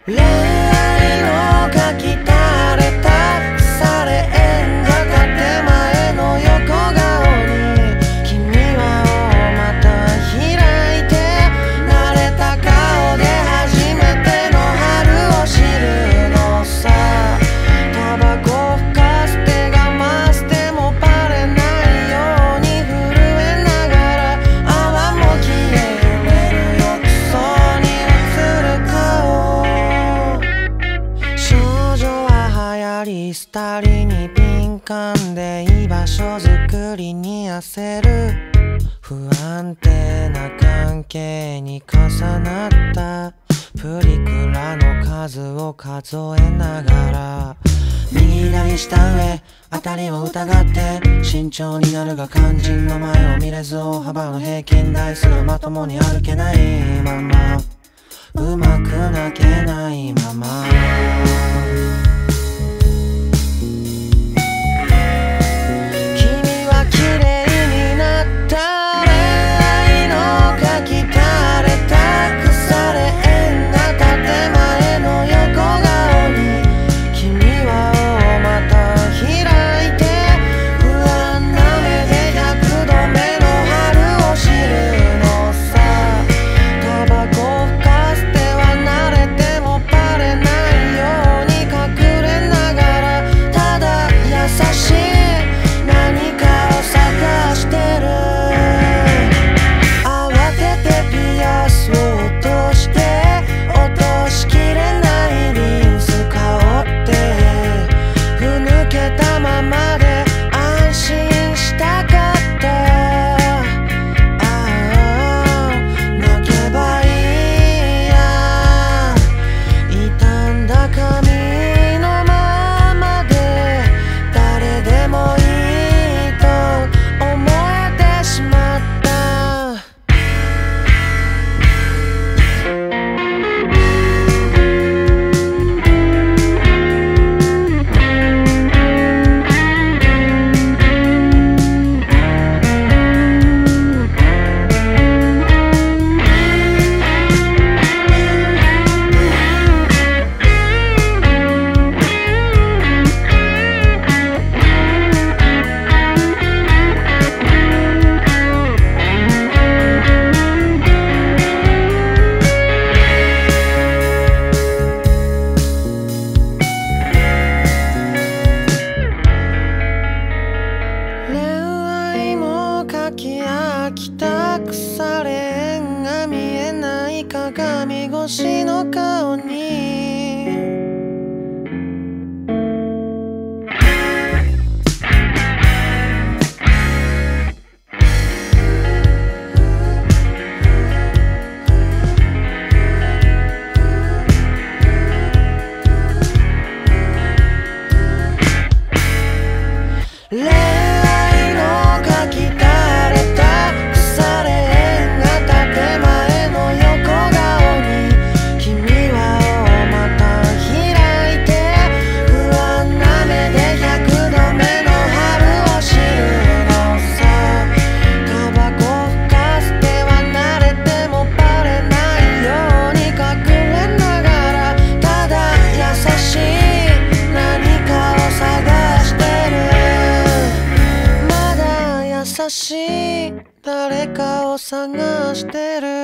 恋愛の書き垂れた腐れ縁が建前の横顔に君はまた開いて慣れた顔で初めての春を知るのさ。タバコふかす手が増してもバレないように震えながら泡も消え揺れる浴槽に映る顔。少女は流行り廃りに敏感で居場所づくりに焦る。不安定な関係に重なったプリクラの数を数えながら右左下上あたりを疑って慎重になるが肝心の前を見れず大幅の平均台数まともに歩けないままうまく泣けないまま君は綺麗になった恋愛の書き垂れた腐れ縁が建前の横顔に君はまた開いて不安な目で100度目の春を知るのさ。タバコふかす手は慣れてもバレないように隠れながらただ優しい何かを探してる。慌ててピアスを落として落としきれないリンス香ってふぬけたままで安心したかった。ああ泣けばいいや傷んだ髪のままで誰でもいいと思えてしまった。恋愛も書き飽きた腐れ縁が見えない鏡越しの顔に恋愛の書き垂れた腐れ縁が建前の横顔に君はまた開いて不安な目で100度目の春を知るのさ。タバコふかす手は慣れてもバレないように隠れながらただ優しい何かを探してる。優しい誰かを探してる。